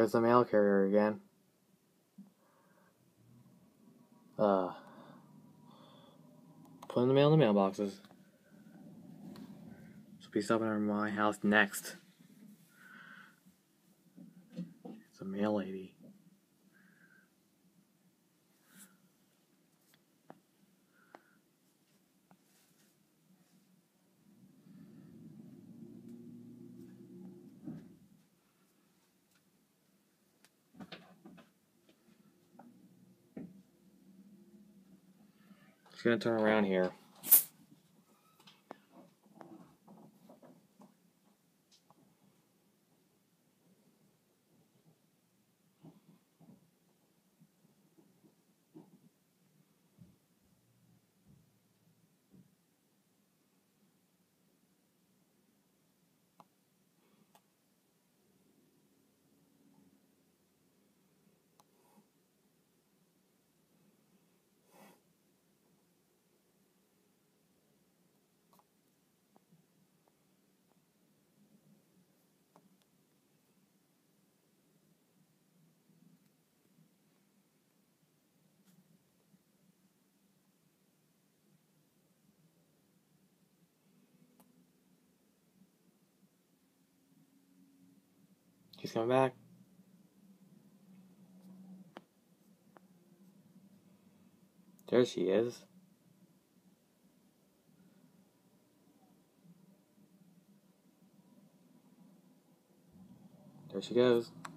There's the mail carrier again. Putting the mail in the mailboxes. She'll be stopping at my house next. It's a mail lady. She's gonna turn around here. She's coming back. There she is. There she goes.